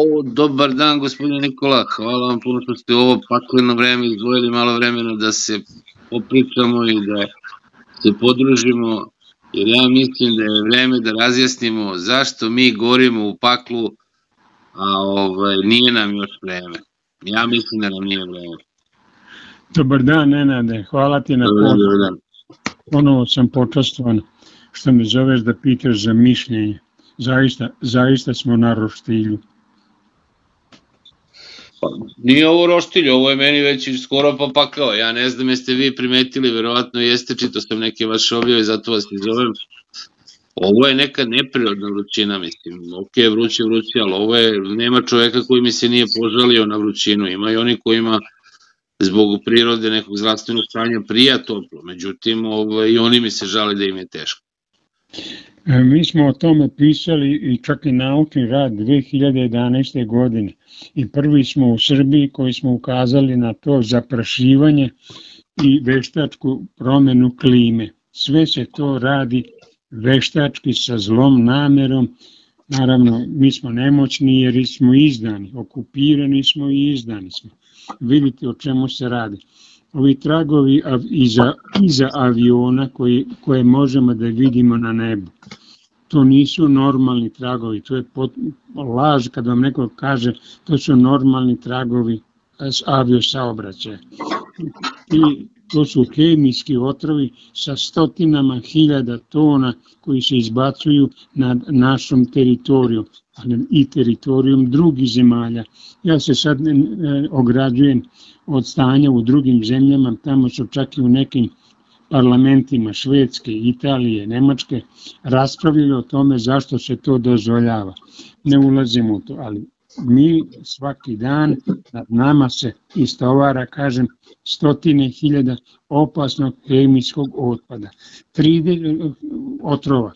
Dobar dan, gospodine Nikola, hvala vam puno što ste ovo pakleno vreme izdvojili malo vremena da se popričamo i da se podružimo, jer ja mislim da je vreme da razjasnimo zašto mi gorimo u paklu, a nije nam još vreme. Ja mislim da nam nije vreme. Dobar dan, Nenade, hvala ti na pozivu. Ponovo sam počastvovan što me zoveš da pitaš za mišljenje. Zaista smo na roštilju. Nije ovo roštilj, ovo je meni već skoro pa pakao. Ja ne znam jeste vi primetili, verovatno jeste, čitao sam neke vaše objave, zato vas i zovem. Ovo je neka neprirodna vrućina, mislim. Ok, vruće, ali ovo je, nema čoveka koji mi se nije požalio na vrućinu. Ima i oni kojima zbog prirode nekog zdravstvenog stanja prija toplo. Međutim, i oni mi se žale da im je teško. Mi smo o tome pisali i čak i naučni rad 2011. godine i prvi smo u Srbiji koji smo ukazali na to zaprašivanje i veštačku promenu klime. Sve se to radi veštački sa zlom namerom. Naravno, mi smo nemoćni jer smo izdani, okupirani smo i izdani smo. Vidite o čemu se radi. Ovi tragovi iza aviona koje možemo da vidimo na nebu, to nisu normalni tragovi, to je laž kad vam neko kaže to su normalni tragovi aviosaobraćaja. I to su hemijski otrovi sa stotinama hiljada tona koji se izbacuju nad našom teritorijom, ali i teritorijom drugih zemalja. Ja se sad ograđujem od stanja u drugim zemljama, tamo su čak i u nekim parlamentima Švedske, Italije, Nemačke raspravljali o tome zašto se to dozvoljava. Ne ulazimo u to, ali mi svaki dan nad nama se istovara, kažem, stotine hiljada opasnog hemijskog otpada, otrova.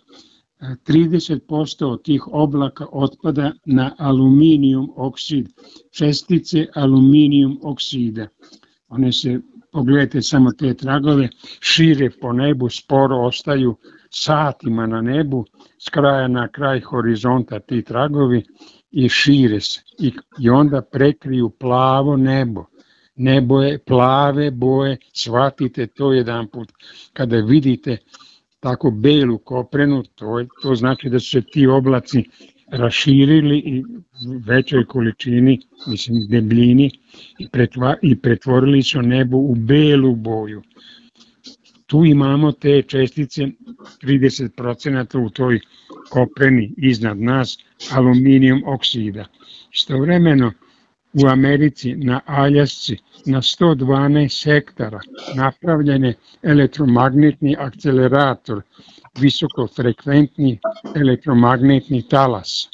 30% od tih oblaka otpada na aluminijum oksid, čestice aluminijum oksida. One se, pogledajte samo te tragove, šire po nebu, sporo ostaju satima na nebu, s kraja na kraj horizonta ti tragovi i šire se. I onda prekriju plavo nebo. Nebo je plave boje, shvatite to jedan put. Kada vidite tako belu koprenu, to znači da su se ti oblaci raširili i većoj količini, mislim debljini, i pretvorili su nebo u belu boju. Tu imamo te čestice, 30% u toj kopreni iznad nas, aluminijum oksida. Istovremeno u Americi na Aljasci na 112 hektara napravljen je elektromagnetni akcelerator, visokofrekventni elektromagnetni talas.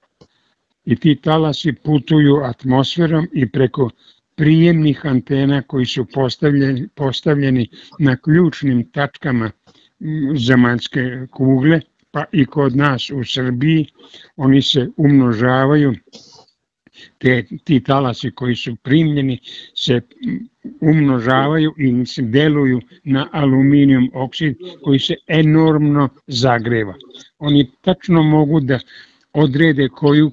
I ti talasi putuju atmosferom i preko prijemnih antena koji su postavljeni na ključnim tačkama zemaljske kugle, pa i kod nas u Srbiji, oni se umnožavaju. Ti talasi koji su primljeni se umnožavaju i deluju na aluminijum oksid koji se enormno zagreva. Oni tačno mogu da odrede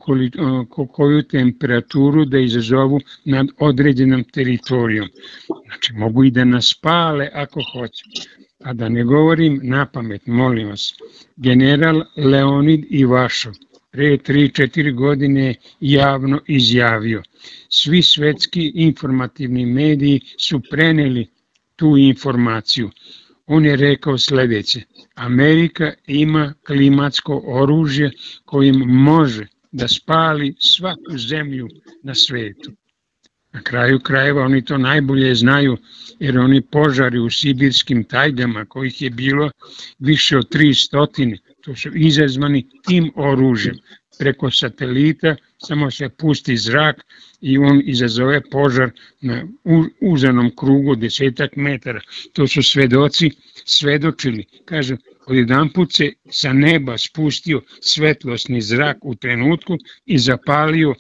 koju temperaturu da izazovu nad određenom teritorijom. Znači mogu i da nas spale ako hoće. A da ne govorim napamet, molim vas, general Leonid Ivašov pre 3-4 godine javno izjavio. Svi svetski informativni mediji su preneli tu informaciju. On je rekao sledeće: Amerika ima klimatsko oružje kojim može da spali svaku zemlju na svetu. Na kraju krajeva oni to najbolje znaju, jer oni požari u sibirskim tajgama, kojih je bilo više od 300, to su izazvani tim oružjem. Preko satelita samo se pusti zrak i on izazove požar na uzanom krugu 10 metara. To su svedoci svedočili. Kažu, odjedanput se sa neba spustio svetlosni zrak u trenutku i zapalio,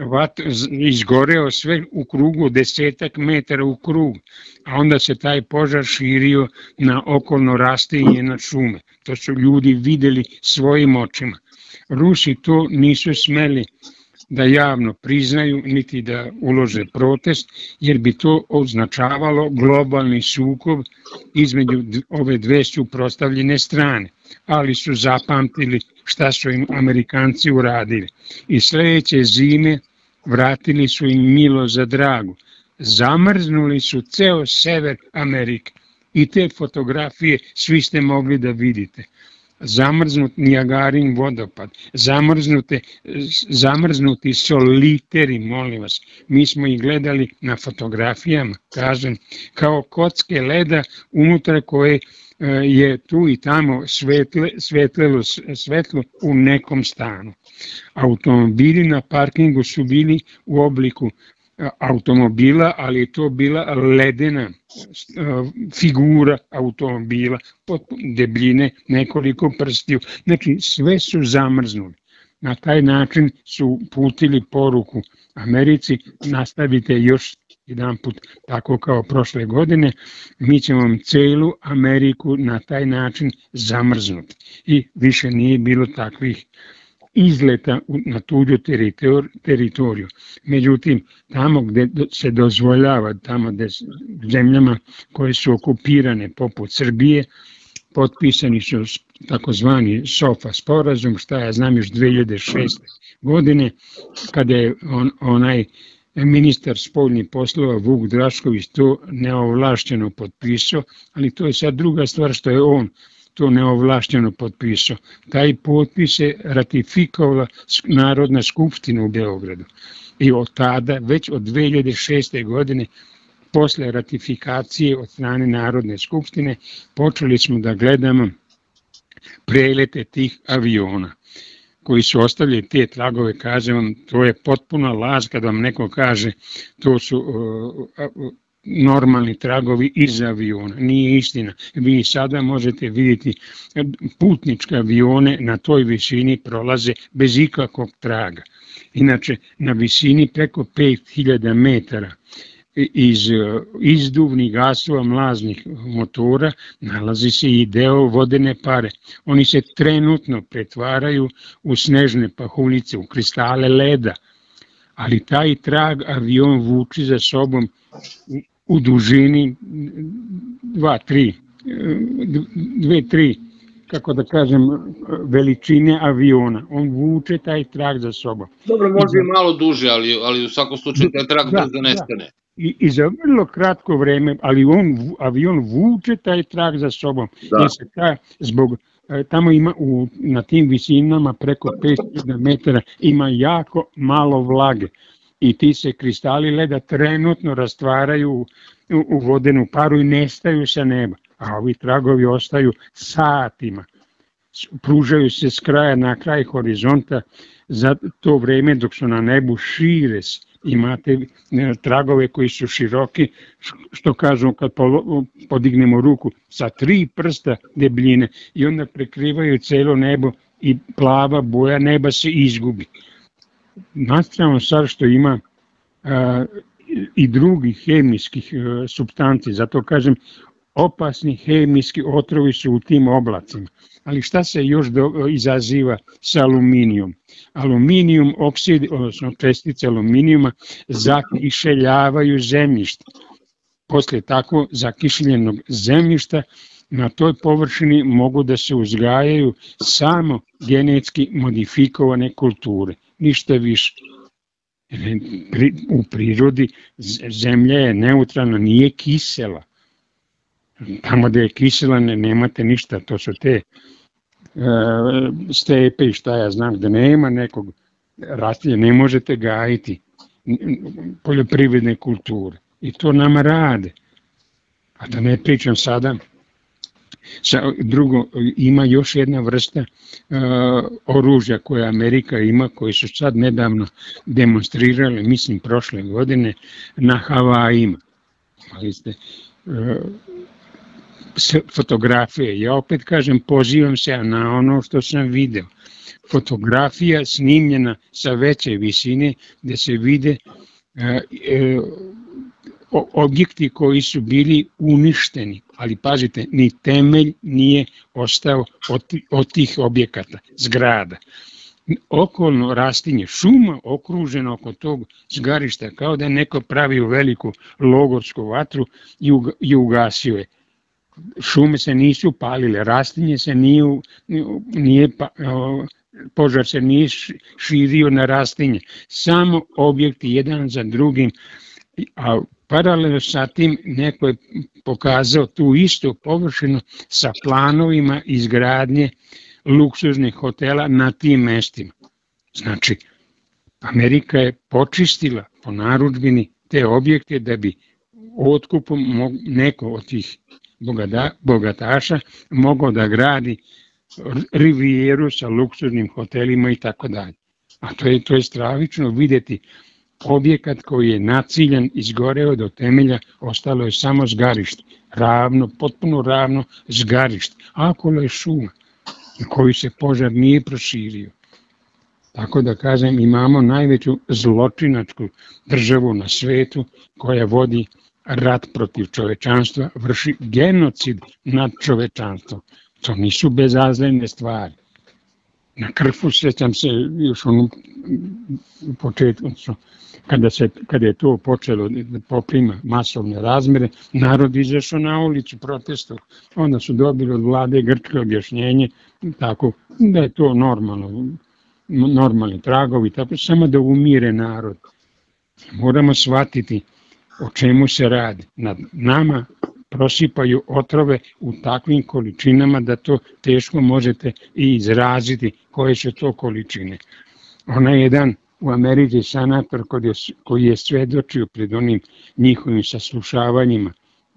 izgoreo sve u krugu 10 metara u krug. A onda se taj požar širio na okolno rastinje na šume. To su ljudi videli svojim očima. Rusi to nisu smeli da javno priznaju niti da ulože protest, jer bi to označavalo globalni sukob između ove dve suprotstavljene strane, ali su zapamtili šta su im Amerikanci uradili. I sledeće zime vratili su im milo za dragu. Zamrznuli su ceo sever Amerike i te fotografije svi ste mogli da vidite. Zamrznut Nijagarin vodopad, zamrznuti soliteri, molim vas. Mi smo ih gledali na fotografijama, kažem, kao kocke leda unutra koje je tu i tamo svetlo u nekom stanu. Automobili na parkingu su bili u obliku automobila, ali je to bila ledena figura automobila, debljine nekoliko prstiju. Znači, sve su zamrznuli. Na taj način su putili poruku Americi, nastavite još jedan put tako kao prošle godine, mi ćemo vam celu Ameriku na taj način zamrznuti. I više nije bilo takvih izleta na tuđu teritoriju. Međutim, tamo gde se dozvoljava, tamo gde zemljama koje su okupirane poput Srbije, potpisani su takozvani SOFA sporazum, šta ja znam još 2006. godine, kada je onaj ministar spoljnih poslova Vuk Drašković to neovlašćeno potpisao, ali to je sad druga stvar što je on to neovlašćeno potpisao. Taj potpis je ratifikovala Narodna skupština u Beogradu. I od tada, već od 2006. godine, posle ratifikacije od strane Narodne skupštine, počeli smo da gledamo prelete tih aviona koji su ostavili te tragove. Kažem vam, to je potpuna laž kad vam neko kaže to su normalni tragovi iz aviona. Nije istina. Vi sada možete vidjeti putničke avione na toj visini prolaze bez ikakvog traga. Inače, na visini preko 5000 metara iz izduvnih gasova mlaznih motora nalazi se i deo vodene pare. Oni se trenutno pretvaraju u snežne pahuljice, u kristale leda, ali taj trag avion vuči za sobom u dužini 2-3, kako da kažem, veličine aviona. On vuče taj trag za sobom. Dobro, može i malo duže, ali u svakom slučaju taj trag brzo nestane. I za vrlo kratko vreme, ali avion vuče taj trag za sobom. Jer se tamo ima na tim visinama preko 5000 metara ima jako malo vlage. I ti se kristali leda trenutno rastvaraju u vodenu paru i nestaju sa neba. A ovi tragovi ostaju satima. Pružaju se s kraja na kraj horizonta za to vreme dok su na nebu šire se. Imate tragove koji su široki, što kažu kad podignemo ruku, sa 3 prsta debljine i onda prekrivaju celo nebo i plava boja neba se izgubi. Nastrano sad što ima i drugih hemijskih supstanci, zato kažem opasni hemijski otrovi su u tim oblacima. Ali šta se još izaziva sa aluminijom? Aluminijum oksid, odnosno čestice aluminijuma, zakišeljavaju zemljište. Posle tako zakišljenog zemljišta na toj površini mogu da se uzgajaju samo genetski modifikovane kulture. Ništa više. U prirodi zemlja je neutralna, nije kisela. Tamo gde je kisela nemate ništa, to su te stepe i šta ja znam, da nema nekog rastlja, ne možete gajiti poljoprivredne kulture. I to nama rade. A da ne pričam sada, drugo, ima još jedna vrsta oružja koje Amerika ima, koji su sad nedavno demonstrirali, mislim prošle godine, na Havajima. Ali ste fotografije. Ja opet kažem, pozivam se na ono što sam video. Fotografija snimljena sa veće visine gde se vide objekti koji su bili uništeni, ali pazite, ni temelj nije ostao od tih objekata, zgrada. okolno rastinje, šuma okružena oko tog zgarišta, kao da je neko pravio veliku logorsku vatru i ugasio je. Šume se nisu palile, rastinje se požar se nije širio na rastinje, samo objekti jedan za drugim, a paralelno sa tim neko je pokazao tu istu površinu sa planovima izgradnje luksuznih hotela na tim mestima. Znači, Amerika je počistila po narudžbini te objekte da bi otkupom neko od tih bogataša mogao da gradi rivijeru sa luksuznim hotelima i tako dalje. A to je stravično vidjeti objekat koji je naciljan, izgoreo do temelja, ostalo je samo zgarište, potpuno ravno zgarište, a okolo je šuma koji se požar nije proširio. Tako da kažem, imamo najveću zločinačku državu na svetu koja vodi rat protiv čovečanstva, vrši genocid nad čovečanstvom. To nisu bezazlene stvari. Na Krfu, sjećam se još u početku, kada je to počelo da poprima masovne razmere, narod izašao na ulicu protestu, onda su dobili od vlade grčke objašnjenje, tako da je to normalni tragovi, tako samo da umire narod. Moramo shvatiti o čemu se radi. Nad nama prosipaju otrove u takvim količinama da to teško možete i izraziti koje su to količine. Onaj jedan u Americi senator koji je svedočio pred onim njihovim saslušavanjima,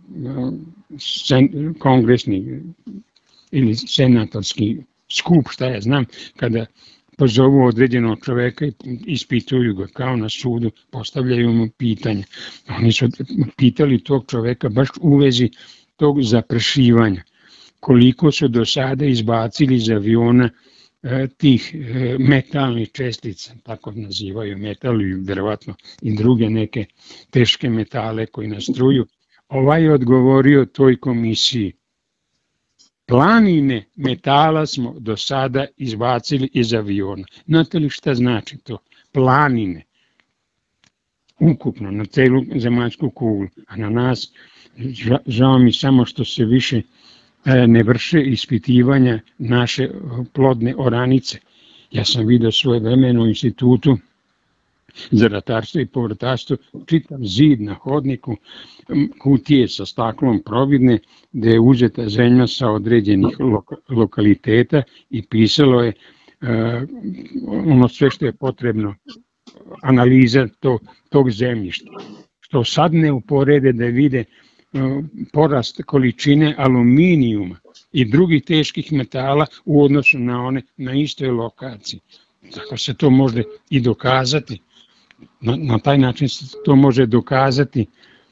kongresni ili senatorski skup, šta ja znam, kada pozovu određenog čoveka i ispituju ga kao na sudu, postavljaju mu pitanje. Oni su pitali tog čoveka baš u vezi tog zaprašivanja. Koliko su do sada izbacili iz aviona tih metalnih čestica, tako nazivaju metal i verovatno i druge neke teške metale koji nastruju. Ovaj je odgovorio toj komisiji: planine metala smo do sada izbacili iz aviona. Znate li šta znači to? Planine. Ukupno, na celu zemaljsku kuglu. A na nas, žao mi samo što se više ne vrše ispitivanja naše plodne oranice. Ja sam vidio svoje vremeno u institutu za ratarstvo i povrtarstvo čitav zid na hodniku, kutije sa staklom providne, gde je uzeta zemlja sa određenih lokaliteta i pisalo je ono sve što je potrebno, analiza tog zemljišta. Što sad ne uporede da vide porast količine aluminijuma i drugih teških metala u odnosu na one na istoj lokaciji. Tako se to može i dokazati. Na taj način se to može dokazati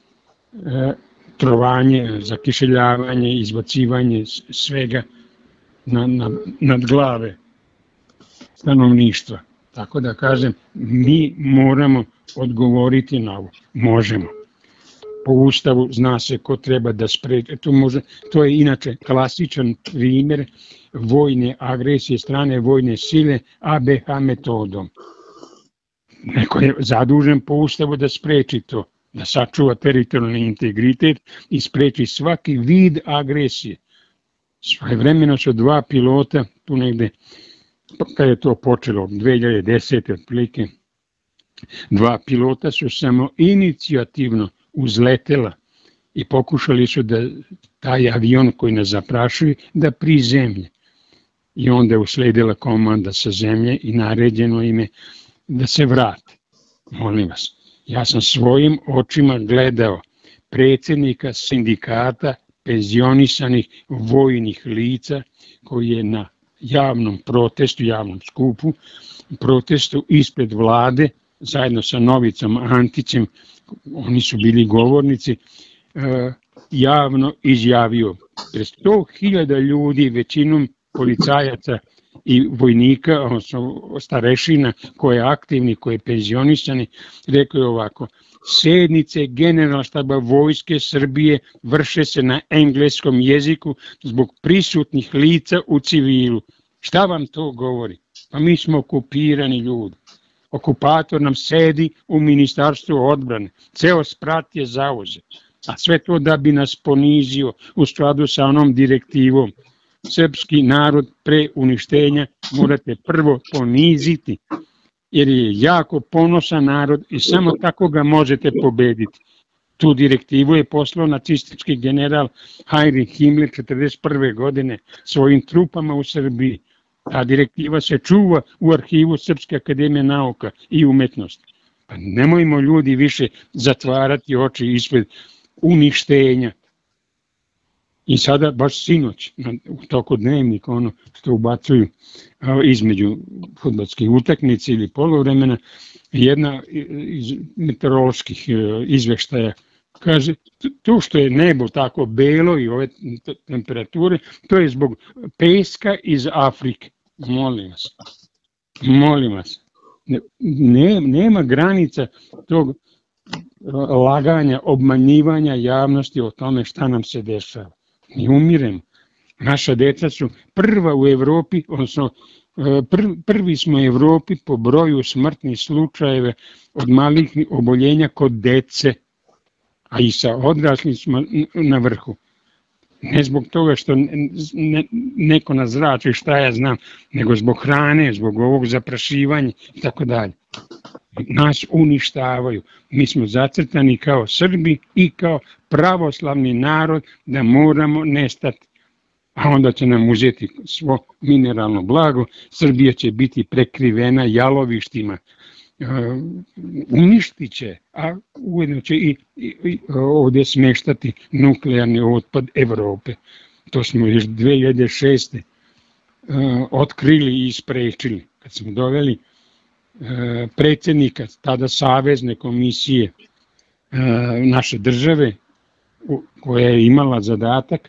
trovanje, zakiseljavanje, izbacivanje svega nad glave stanovništva. Tako da kažem, mi moramo odgovoriti na ovo. Možemo. Po Ustavu zna se ko treba da spreči. To je inače klasičan primjer vojne agresije strane vojne sile ABH metodom. Neko je zadužen po Ustavu da spreči to, da sačuva teritorijalni integritet i spreči svaki vid agresije. Svojevremeno su dva pilota, tu negde, kada je to počelo, 2010. otprilike, dva pilota su samo inicijativno uzletela i pokušali su da taj avion koji nas zaprašuje da prizemlje. I onda je usledila komanda sa zemlje i naređeno ime da se vrate. Molim vas, ja sam svojim očima gledao predsjednika sindikata penzionisanih vojnih lica koji je na javnom protestu, javnom skupu, protestu ispred vlade, zajedno sa Novicom Antićem, oni su bili govornici, javno izjavio pred 100.000 ljudi, većinom policajaca i vojnika, odnosno starešina, koje je aktivni, koje je penzionisani, rekao je ovako: sednice Generalštaba Vojske Srbije vrše se na engleskom jeziku zbog prisutnih lica u civilu. Šta vam to govori? Pa mi smo okupirani ljudi. Okupator nam sedi u Ministarstvu odbrane. Ceo sprat je zauzet. A sve to da bi nas ponizio u skladu sa onom direktivom. Srpski narod pre uništenja morate prvo poniziti, jer je jako ponosan narod i samo tako ga možete pobediti. Tu direktivu je poslao nacistički general Heinrich Himmler 1941. godine svojim trupama u Srbiji. Ta direktiva se čuva u arhivu Srpske akademije nauka i umetnosti. Pa nemojmo ljudi više zatvarati oči ispred uništenja. I sada, baš sinoć, u toku dnevnika, ono što ubacuju između fudbalskih utakmica ili poluvremena, jedna iz meteoroloških izveštaja kaže, to što je nebo tako belo i ove temperature, to je zbog peska iz Afrike. Molim vas. Nema granica tog laganja, obmanjivanja javnosti o tome šta nam se dešava. Mi umiremo. Naša deca su prva u Evropi, odnosno prvi smo u Evropi po broju smrtnih slučajeva od malignih oboljenja kod dece, a i sa odraslim smo na vrhu. Ne zbog toga što neko nas zrači, šta ja znam, nego zbog hrane, zbog ovog zaprašivanja i tako dalje. Nas uništavaju. Mi smo zacrtani kao Srbi i kao pravoslavni narod da moramo nestati. A onda će nam uzeti svo mineralno blago, Srbija će biti prekrivena jalovištima, uništit će, a ujedno će i ovdje smeštati nuklearni otpad Evrope. To smo još 2006. Otkrili i isprečili. Kad smo doveli predsjednika tada Savezne komisije naše države, koja je imala zadatak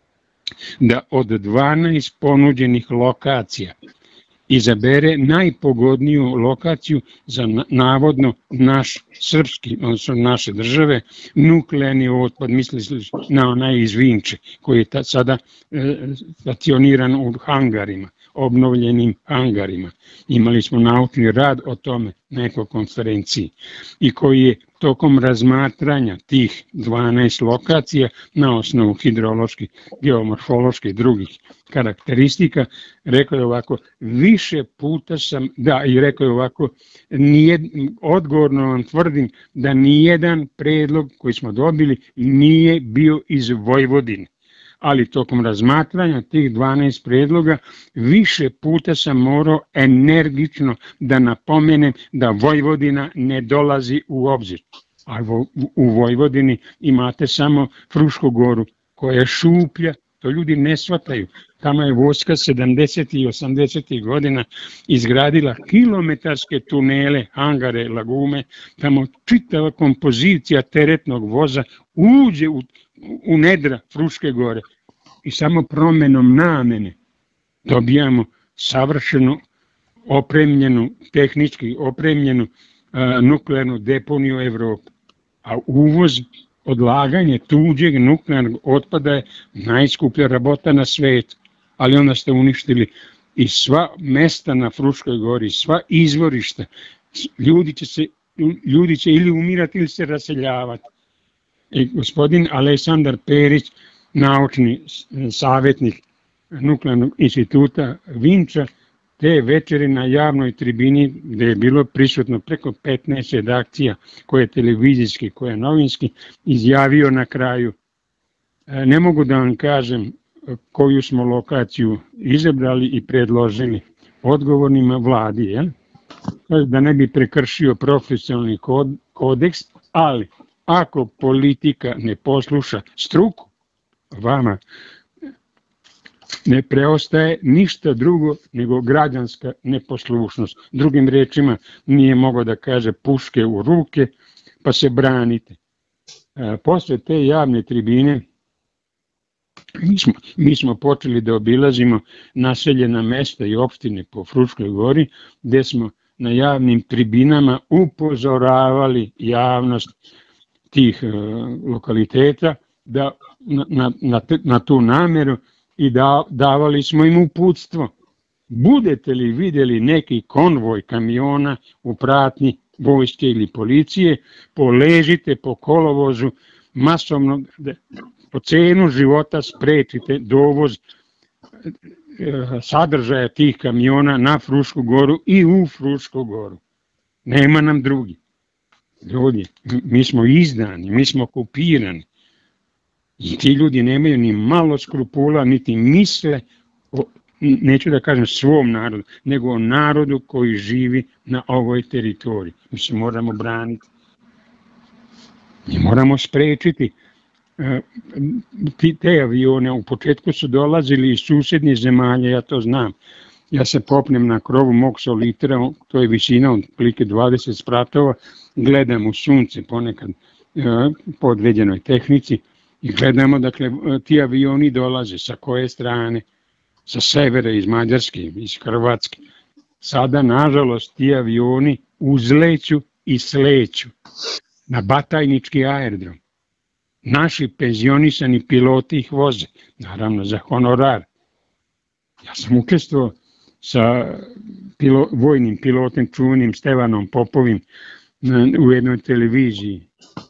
da od 12 ponuđenih lokacija izabere najpogodniju lokaciju za navodno naš srpski, odnosno naše države, nuklearni otpad, mislili na onaj iz Vinče, koji je sada stacioniran u hangarima, obnovljenim hangarima. Imali smo naučni rad o tome na nekoj konferenciji i koji je tokom razmatranja tih 12 lokacija na osnovu hidroloških, geomorfoloških i drugih karakteristika, rekao je ovako, više puta sam, da, i rekao je ovako, odgovorno vam tvrdim da nijedan predlog koji smo dobili nije bio iz Vojvodine. Ali tokom razmatranja tih 12 predloga više puta sam morao energično da napomenem da Vojvodina ne dolazi u obzir. A u Vojvodini imate samo Frušku goru koja je šuplja, to ljudi ne shvataju. Tamo je vojska 70. i 80. godina izgradila kilometarske tunele, hangare, lagume, tamo čitava kompozicija teretnog voza uđe u nedra Fruške gore i samo promenom namene dobijamo savršeno opremljenu, tehnički opremljenu nuklearnu deponiju Evrope. A uvoz, odlaganje tuđeg nuklearnog otpada je najskuplja rabota na svetu. Ali onda ste uništili i sva mesta na Fruškoj gori, sva izvorišta. Ljudi će ili umirati ili se raseljavati. I gospodin Aleksandar Perić, naučni savjetnik Nuklearnog instituta Vinča, te večeri na javnoj tribini gde je bilo prisutno preko 15 redakcija, koje televizijski, koje novinski, izjavio na kraju: ne mogu da vam kažem koju smo lokaciju izabrali i predložili odgovornima vladi, da ne bi prekršio profesionalni kodeks, ali ako politika ne posluša struku, vama ne preostaje ništa drugo nego građanska neposlušnost. Drugim rečima, nije mogao da kaže puške u ruke, pa se branite. Posle te javne tribine mi smo počeli da obilazimo naseljena mesta i opštine po Fruškoj gori, gde smo na javnim tribinama upozoravali javnost tih lokaliteta na tu nameru i davali smo im uputstvo budete li vidjeli neki konvoj kamiona u pratnji vojske ili policije, poležite po kolovozu masovno, po cenu života sprečite dovoz sadržaja tih kamiona na Frušku goru i u Frušku goru. Nema nam drugi. Ljudi, mi smo izdani, mi smo okupirani. I ti ljudi nemaju ni malo skrupula, niti misle o, neću da kažem svom narodu, nego o narodu koji živi na ovoj teritoriji. Mi se moramo braniti. Mi moramo sprečiti te avione. U početku su dolazili iz susednih zemalja, ja to znam. Ja se popnem na krovu mog solitera, to je visina od otprilike 20 spratova, gledam u sunce ponekad po određenoj tehnici i gledamo, dakle, ti avioni dolaze sa koje strane, sa severa, iz Mađarske, iz Hrvatske. Sada, nažalost, ti avioni uzleću i sleću na Batajnički aerodrom. Naši penzionisani piloti ih voze, naravno za honorar. Ja sam učestvovao sa vojnim pilotom čuvenim Stevanom Popovim u jednoj televiziji,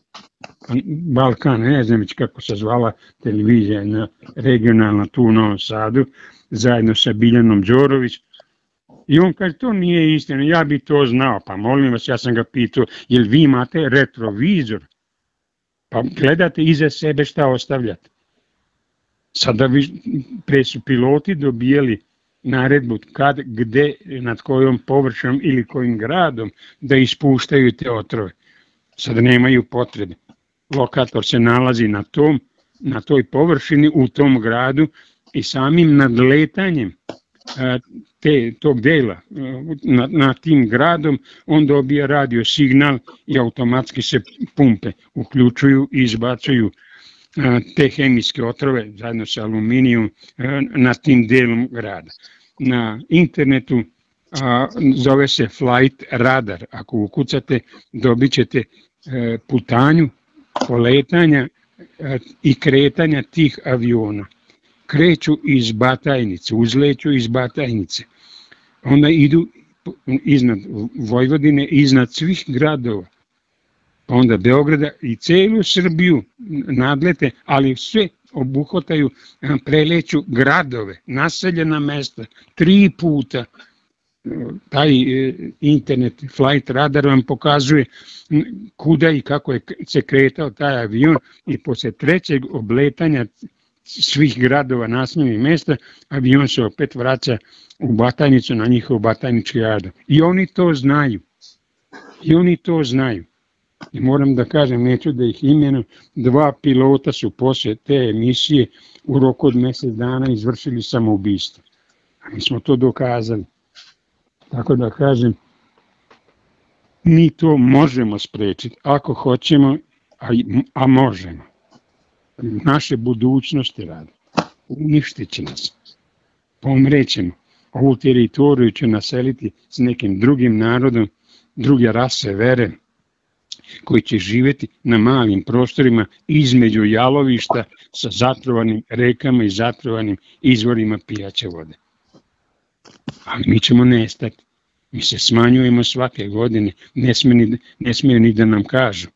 Balkan, ne znam već kako se zvala televizija, regionalna tu u Novom Sadu, zajedno sa Biljanom Đorović. I on kaže, to nije istina, ja bi to znao. Pa molim vas, ja sam ga pitao, jel vi imate retrovizor? Pa gledate iza sebe šta ostavljate. Sada pre su piloti dobijali naredbu kad, gde, nad kojom površinom ili kojim gradom da ispuštaju te otrove. Sada nemaju potrebe. Lokator se nalazi na toj površini u tom gradu i samim nadletanjem tog dela nad tim gradom on dobija radio signal i automatski se pumpe uključuju i izbacuju te hemijske otrove zajedno sa aluminijom nad tim delom grada. Na internetu zove se Flight Radar. Ako ukucate, dobit ćete putanju poletanja i kretanja tih aviona. Kreću iz Batajnice, uzleću iz Batajnice. Onda idu iznad Vojvodine, iznad svih gradova. Onda Beograda i celu Srbiju nadlete, ali sve obuhvataju, preleću gradove, naseljena mesta, 3 puta. Taj internet Flight Radar vam pokazuje kuda i kako je se kretao taj avion i posle 3. obletanja svih gradova, naseljenih mesta, avion se opet vraća u Batajnicu na njihov Batajnički aerodrom. I oni to znaju. I oni to znaju. I moram da kažem, neću da ih imenujem, 2 pilota su posle te emisije u roku od mjesec dana izvršili samoubistvo. A mi smo to dokazali. Tako da kažem, mi to možemo sprečiti, ako hoćemo, a možemo. Naše budućnosti rade. Uništit će nas. Pomrećemo. Ovu teritoriju će naseliti s nekim drugim narodom, druge rase, vere, koji će živjeti na malim prostorima između jalovišta sa zatrovanim rekama i zatrovanim izvorima pijaće vode. Ali mi ćemo nestati. Mi se smanjujemo svake godine, ne smiju ni da nam kažu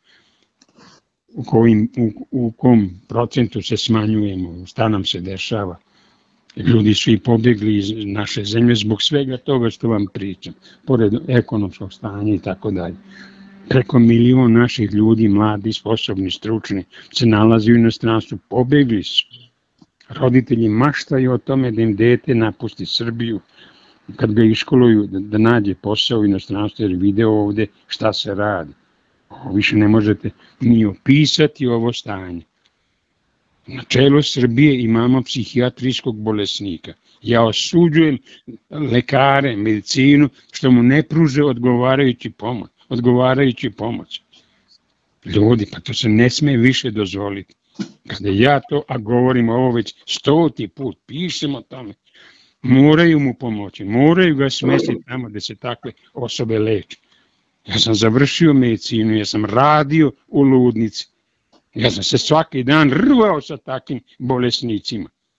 u kom procentu se smanjujemo, šta nam se dešava. Ljudi su i pobjegli iz naše zemlje zbog svega toga što vam pričam, pored ekonomskog stanja i tako dalje. Preko 1 milion naših ljudi, mladi, sposobni, stručni, se nalazi u inostranstvu, pobjegli su. Roditelji maštaju o tome da im dete napusti Srbiju, kad ga iškoluju da nađe posao u inostranstvu jer vide ovde šta se radi. Više ne možete ni opisati ovo stanje. Na čelu Srbije imamo psihijatrijskog bolesnika. Ja osuđujem lekare, medicinu, što mu ne pruže odgovarajući pomoć. Ljudi, pa to se ne sme više dozvoliti. Kada ja to, a govorim ovo već 100. put, pišem o tome, moraju mu pomoći, moraju ga smestiti tamo gde se takve osobe leče. Ja sam završio medicinu, ja sam radio u ludnici, ja sam se svaki dan rvao sa takvim bolesnicima.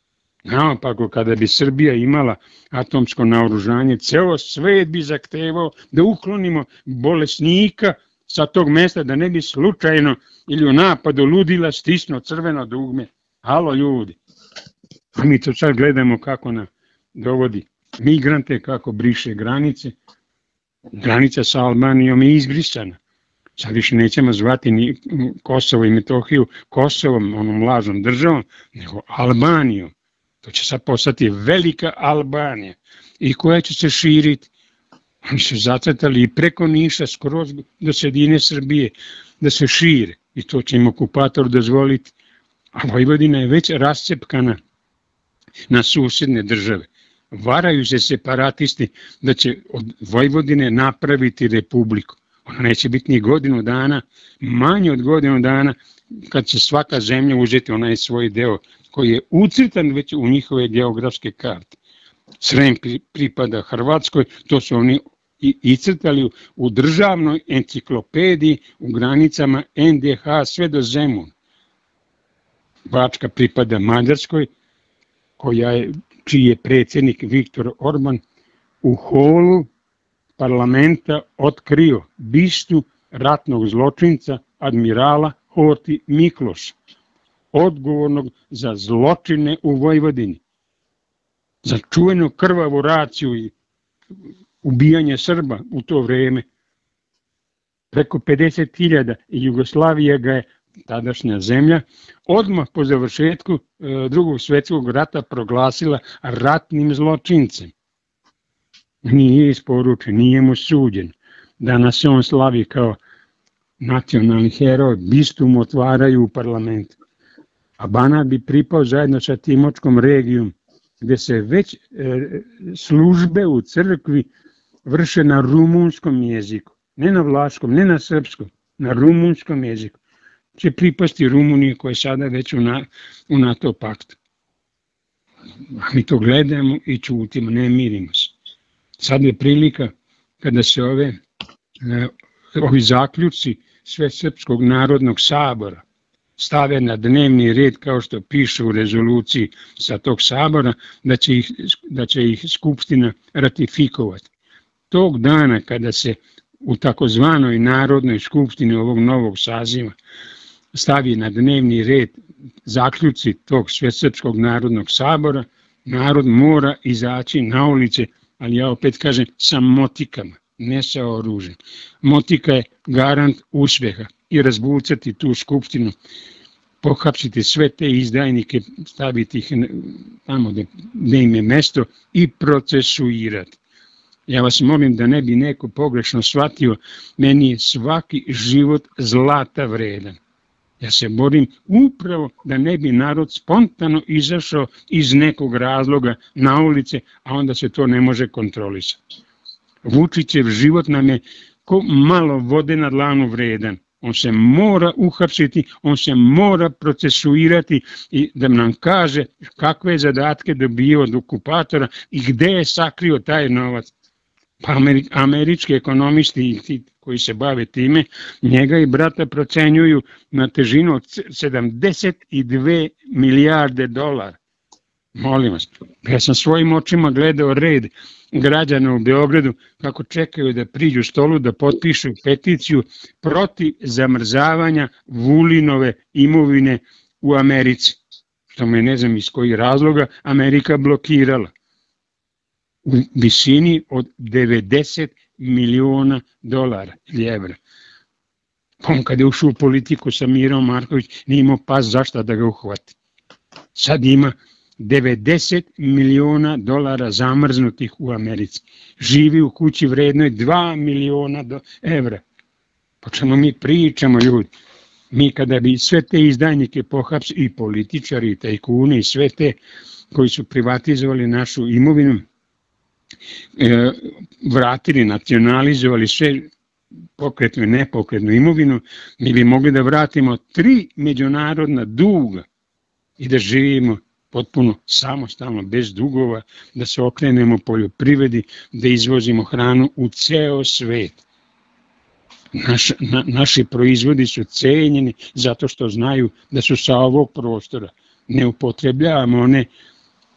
Naopako, kada bi Srbija imala atomsko naoružanje, ceo svet bi zahtevao da uklonimo bolesnika sa tog mesta, da ne bi slučajno ili u napadu ludila stisnuo crveno dugme. Halo ljudi, a mi to sad gledamo kako nam dovodi migrante, kako briše granice. Granica sa Albanijom je izbrisana. Sad više nećemo zvati ni Kosovo i Metohiju Kosovom, onom lažnom državom, nego Albanijom. To će sad postati velika Albanija i koja će se širiti. Oni su zacrtali i preko Niša skroz do sredine Srbije da se šire i to će im okupator dozvoliti. A Vojvodina je već rascepkana na susjedne države. Varaju se separatisti da će od Vojvodine napraviti republiku. Ona neće biti ni godinu dana, manje od godinu dana, kad će svaka zemlja uzeti onaj svoj deo koji je ucrtan već u njihove geografske karte. Srem pripada Hrvatskoj, to su oni i crtali u državnoj enciklopediji u granicama NDH sve do Zemuna. Bačka pripada Mađarskoj, čiji je predsjednik Viktor Orban u holu parlamenta otkrio bistu ratnog zločinca admirala Horti Mikloša, odgovornog za zločine u Vojvodini, za čuvenu krvavu raciju i ubijanje Srba u to vreme. Preko 50.000 i Jugoslavija ga je, tadašnja zemlja, odmah po završetku Drugog svjetskog rata proglasila ratnim zločincem. Nije isporučen, nije mu suđen. Danas se on slavi kao nacionalni heroj, bistu mu otvaraju u parlamentu. A Banat bi pripao zajedno sa Timočkom regijom, gde se već službe u crkvi vrše na rumunskom jeziku. Ne na vlaškom, ne na srpskom, na rumunskom jeziku. Će pripasti Rumuniji koja je sada već u NATO paktu. A mi to gledamo i čutimo, ne mirimo se. Sad je prilika kada se ovi zaključci Svesrpskog narodnog sabora stave na dnevni red kao što piše u rezoluciji sa tog sabora, da će ih Skupština ratifikovati. Tog dana kada se u takozvanoj Narodnoj skupštini ovog novog saziva stavi na dnevni red zaključci tog Svesrpskog narodnog sabora, narod mora izaći na ulice, ali ja opet kažem sa motikama, ne sa oružjem. Motika je garant uspjeha i razbucati tu skupštinu, pohapsiti sve te izdajnike, staviti ih tamo gde im je mesto i procesuirati. Ja vas molim da ne bi neko pogrešno shvatio, meni je svaki život zlata vredan. Ja se borim upravo da ne bi narod spontano izašao iz nekog razloga na ulice, a onda se to ne može kontrolisati. Vučićev život nam je ko malo vode na dlanu vredan. On se mora uhapsiti, on se mora procesuirati i da nam kaže kakve zadatke dobio od okupatora i gde je sakrio taj novac. Pa američki ekonomisti koji se bave time, njega i brata procenjuju na težinu od 72 milijarde dolara. Molim vas, ja sam svojim očima gledao red građana u Beogradu kako čekaju da priđu stolu da potpišu peticiju protiv zamrzavanja Vulinove imovine u Americi, što me ne znam iz kojih razloga Amerika blokirala. U visini od 90 miliona dolara ili evra. On kad je ušao u politiku sa Mirom Marković nije imao pas zašta da ga uhvati. Sad ima 90 miliona dolara zamrznutih u Americi. Živi u kući vrednoj 2 miliona evra. Po čemu mi pričamo, ljudi? Mi kada bi sve te izdajnike pohapsili, i političari, i tajkuni, i sve te koji su privatizovali našu imovinu, vratili, nacionalizovali sve pokretnu i nepokretnu imovinu, mi bi mogli da vratimo 3 međunarodna duga i da živimo potpuno samostalno, bez dugova, da se okrenemo poljoprivredi, da izvozimo hranu u ceo svet. Naši proizvodi su cenjeni zato što znaju da su sa ovog prostora. Ne upotrebljavamo one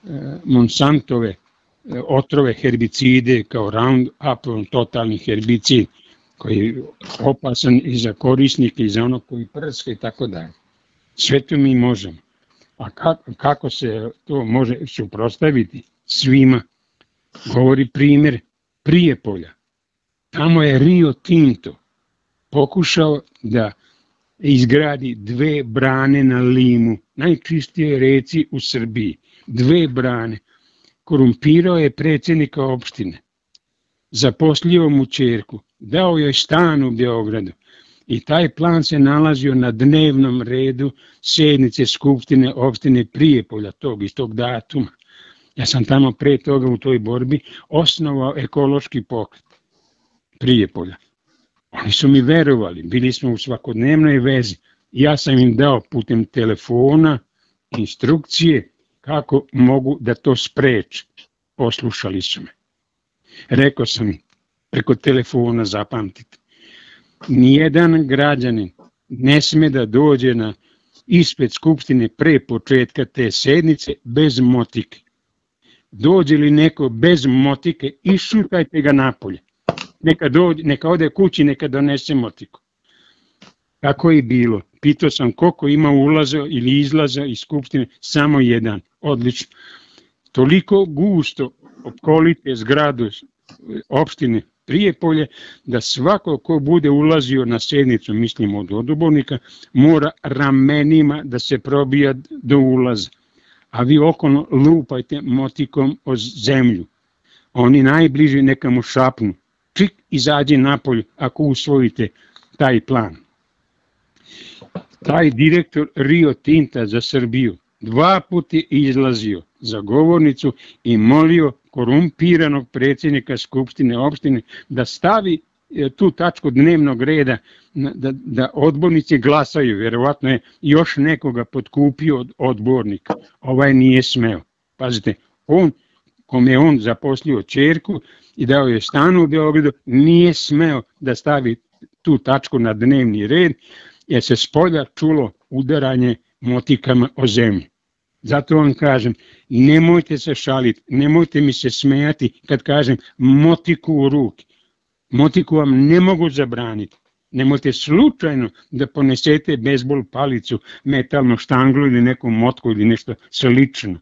Monsantove otrove, herbicide kao Roundup, totalni herbicid koji je opasan i za korisnike i za onog koji prska i tako dalje. Sve to mi možemo. A kako se to može suprotstaviti svima? Govori primjer Prijepolja. Tamo je Rio Tinto pokušao da izgradi 2 brane na Limu, najčistijoj reci u Srbiji. 2 brane. Korumpirao je predsjednika opštine. Zaposlio mu ćerku. Dao joj stan u Beogradu. I taj plan se nalazio na dnevnom redu sjednice Skupštine opštine Prijepolja, iz tog datuma. Ja sam tamo pre toga u toj borbi osnovao ekološki pokret Prijepolja. Oni su mi verovali, bili smo u svakodnevnoj vezi. Ja sam im dao putem telefona instrukcije kako mogu da to spreče. Poslušali su me. Rekao sam im preko telefona, zapamtite. Nijedan građanin ne sme da dođe ispred Skupštine pre početka te sednice bez motike. Dođe li neko bez motike, išutajte ga napolje. Neka ode kući, neka donese motiku. Kako je bilo? Pitao sam koliko ima ulaza ili izlaza iz Skupštine, samo jedan. Odlično. Toliko gusto opkolite zgradu opštine Prijepolje da svako ko bude ulazio na sednicu, mislim od odbornika, mora ramenima da se probija do ulaza. A vi okolo lupajte motikom o zemlju. Oni najbliži neka mu šapnu. Čik, izađe napolje ako usvojite taj plan. Taj direktor Rio Tinta za Srbiju 2 puta izlazio za govornicu i molio korumpiranog predsjednika Skupštine opštine da stavi tu tačku dnevnog reda, da odbornici glasaju. Verovatno je još nekoga potkupio od odbornika. Ovaj nije smeo. Pazite, kome je on zaposlio ćerku i dao je stan u Beogradu, nije smeo da stavi tu tačku na dnevni red, jer se spolja čulo udaranje motikama o zemlju. Zato vam kažem, nemojte se šaliti, nemojte mi se smejati kad kažem motiku u ruki. Motiku vam ne mogu zabraniti. Nemojte slučajno da ponesete bejzbol palicu, metalnu štanglu ili neku motku ili nešto slično.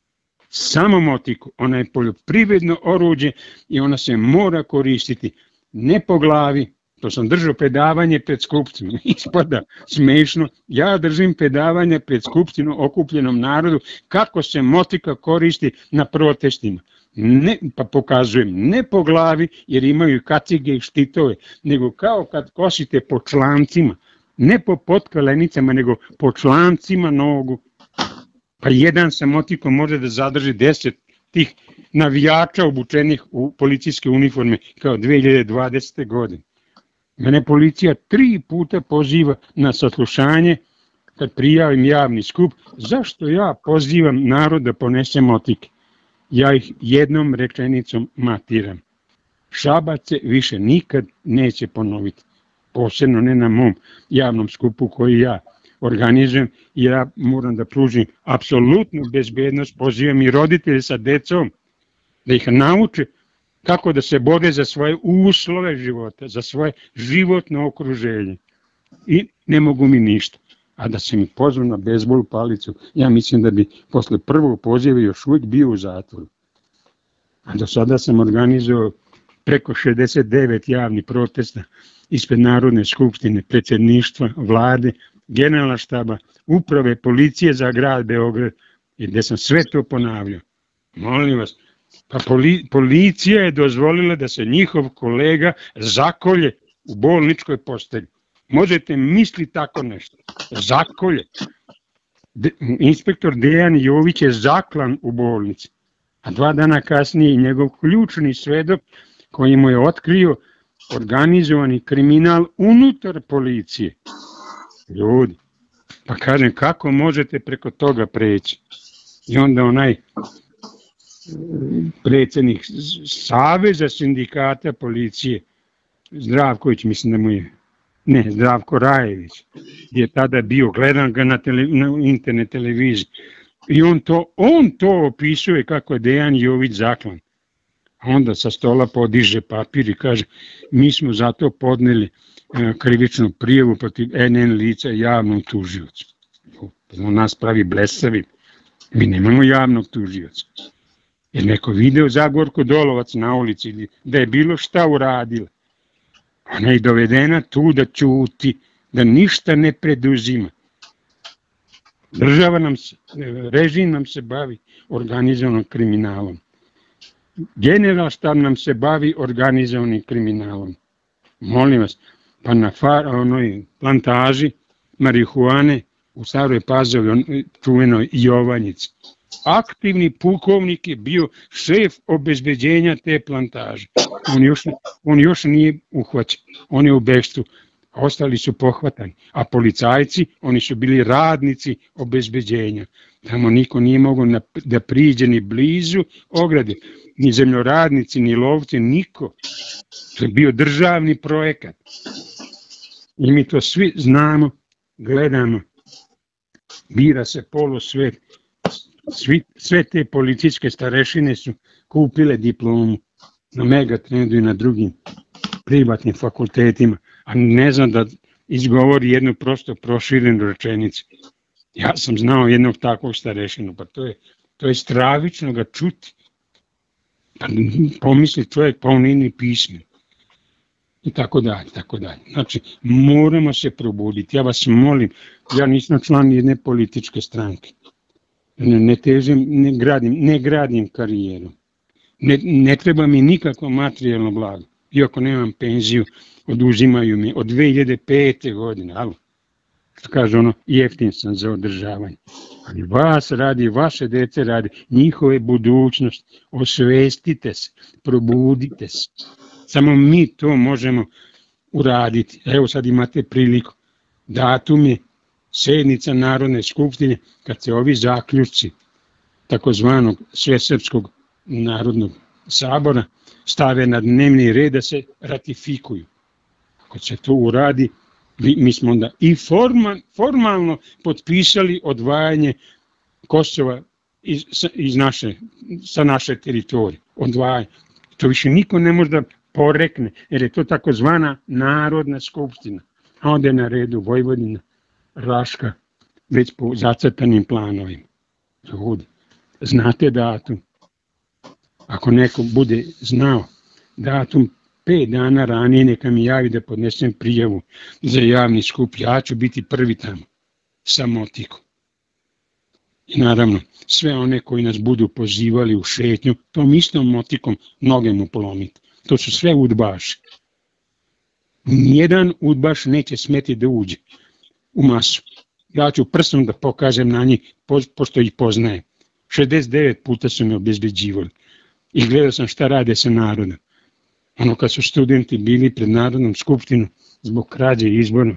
Samo motiku, ona je poljoprivredno oruđe i ona se mora koristiti ne po glavi. To sam držao predavanje pred Skupštinom, ispada smešno. Ja držim predavanje pred Skupštinom okupljenom narodu kako se motika koristi na protestima. Pa pokazujem, ne po glavi jer imaju kacige i štitove, nego kao kad kosite po člancima, ne po potkalenicama, nego po člancima nogu. Pa jedan sa motikom može da zadrži 10 tih navijača obučenih u policijske uniforme kao 2020. godine. Mene policija 3 puta poziva na saslušanje kad prijavim javni skup. Zašto ja pozivam narod da ponese motike? Ja ih jednom rečenicom matiram. Šabac se više nikad neće ponoviti. Posebno ne na mom javnom skupu koji ja organizujem i ja moram da pružim apsolutnu bezbednost. Pozivam i roditelje sa decom da ih nauče kako da se bore za svoje uslove života, za svoje životno okruženje. I ne mogu mi ništa. A da se mi pozvao na bejzbol palicu, ja mislim da bi posle prvog poziva još uvijek bio u zatvoru. A do sada sam organizovao preko 69 javnih protesta ispred Narodne skupštine, predsjedništva, vlade, generalna štaba, uprave, policije za grad Beograd, i gde sam sve to ponavljao. Molim vas, pa policija je dozvolila da se njihov kolega zakolje u bolničkoj postelji. Možete misliti tako nešto. Zakolje. Inspektor Dejan Jović je zaklan u bolnici, a 2 dana kasnije njegov ključni svedok koji mu je otkrio organizovani kriminal unutar policije. Ljudi, pa kažem, kako možete preko toga preći? I onda onaj predsjednik Saveza sindikata policije, Zdravković, mislim da mu je, ne, Zdravko Rajević, je tada bio, gledam ga na internet televiziji, I on to opisuje kako je Dejan Jović zaklan. A onda sa stola podiže papir i kaže mi smo zato podneli krivičnu prijavu protiv NN lica javnom tužiocu. On nas pravi blesavi. Mi nemamo javnog tužioca. Jer neko video Zagorku Dolovac na ulici da je bilo šta uradila. Ona je dovedena tu da ćuti, da ništa ne preduzima. Režim nam se bavi organizovanim kriminalom. Generalštab nam se bavi organizovanim kriminalom. Molim vas, pa na plantaži marihuane u Staroj Pazovi, čuvenoj Jovanjici. Aktivni pukovnik je bio šef obezbeđenja te plantaže. On još nije uhvaćen, on je u bekstvu, ostali su pohvatani. A policajci, oni su bili radnici obezbeđenja. Tamo niko nije mogao da priđe ni blizu ograde, ni zemljoradnici, ni lovci, niko. To je bio državni projekat. I mi to svi znamo, gledamo. Bira se polosvet. Sve te policijske starešine su kupile diplomu na Megatrendu i na drugim privatnim fakultetima, a ne znam da izgovori jednu prosto proširenu rečenicu. Ja sam znao jednog takvog starešinu, pa to je stravično ga čuti. Pa pomisli čovjek, pa on nije pismen. I tako dalje, tako dalje. Znači, moramo se probuditi. Ja vas molim, ja nisam član jedne političke stranke. Ne težim, ne gradim karijeru. Ne treba mi nikakvo materijalno blago. Iako nemam penziju, oduzimaju mi od 2005. godine. Alo, što kaže ono, jeftin sam za održavanje. Ali vas radi, vaše dece radi, njihove budućnosti. Osvestite se, probudite se. Samo mi to možemo uraditi. Evo sad imate priliku. Datum je sednica Narodne skupštine kad se ovi zaključci takozvanog Svesrpskog narodnog sabora stave na dnevni red da se ratifikuju. Ako se to uradi, mi smo onda i formalno potpisali odvajanje Kosova sa naše teritorije. Odvajanje. To više niko ne može da porekne, jer je to takozvana Narodna skupština. A onda je na redu Vojvodina, Raška, već po zacrtanim planovima. Ljudi, znate datum. Ako neko bude znao datum 5 dana ranije, neka mi javi da podnesem prijavu za javni skup. Ja ću biti prvi tamo, sa motikom. I naravno, sve one koji nas budu pozivali u šetnju, tom istom motikom noge mu polomiti. To su sve udbaši. Nijedan udbaš neće smeti da uđe u masu. Ja ću prstom da pokažem na njih, pošto ih poznajem. 69 puta su me obezbeđivali. I gledao sam šta rade sa narodom. Ono kad su studenti bili pred Narodnom skupštinom zbog krađe izbora.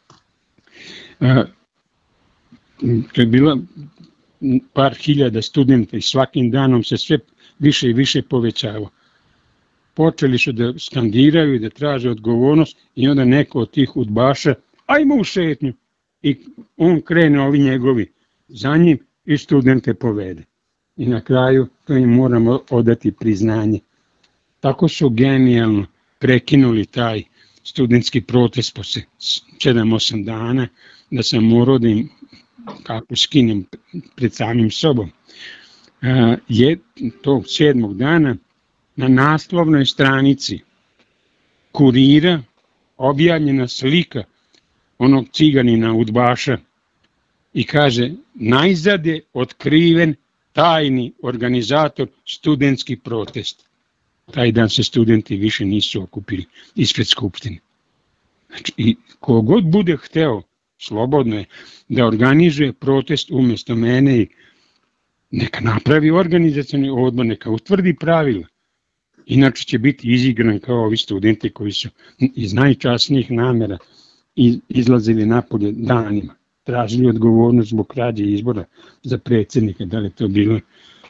To je bilo par hiljada studenta i svakim danom se sve više i više povećava. Počeli su da skandiraju i da traže odgovornost i onda neko od tih udbaša, ajmo u šetnju. I on krene, ovi njegovi, za njim i studente povede. I na kraju to im moramo odati priznanje. Tako su genijalno prekinuli taj studentski protest posle 7-8 dana, da sam morao da im kako skinem pred samim sobom. Je tog 7. dana na naslovnoj stranici Kurira objavljena slika onog ciganina udbaša i kaže najzad je otkriven tajni organizator studentski protest. Taj dan se studenti više nisu okupili ispred skupštine. Znači, i kogod bude hteo, slobodno je, da organizuje protest umjesto mene i neka napravi organizacioni odbor, neka utvrdi pravila. Inače će biti izigran kao ovi studenti koji su iz najčasnijih namera izlazili napolje danima, tražili odgovornost zbog krađe izbora za predsjednika, da li to bilo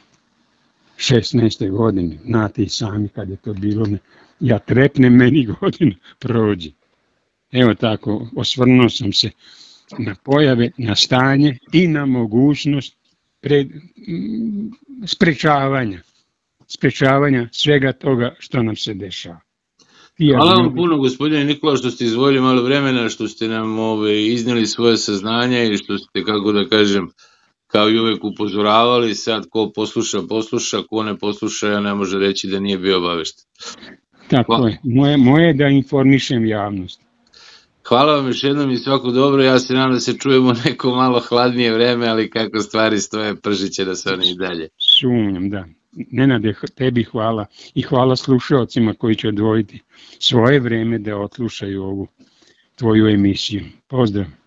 16. godine, znate i sami kad je to bilo, ja trepnem, meni godina prođe. Evo tako, osvrnuo sam se na pojave, na stanje i na mogućnost sprečavanja svega toga što nam se dešava. Hvala vam puno, gospodine Nikola, što ste izdvojili malo vremena, što ste nam iznijeli svoje saznanje i što ste, kako da kažem, kao i uvek upozoravali. Sad ko posluša, posluša, ko ne posluša, ja ne može reći da nije bio obavešten. Tako je, moje je da informišem javnost. Hvala vam još jednom i svako dobro, ja se nadam da se čujemo neko malo hladnije vreme, ali kako stvari stoje, pržit će da se oni i dalje. Sumnjam, da. Nenade, tebi hvala i hvala slušalcima koji će odvojiti svoje vreme da odslušaju ovu tvoju emisiju. Pozdrav!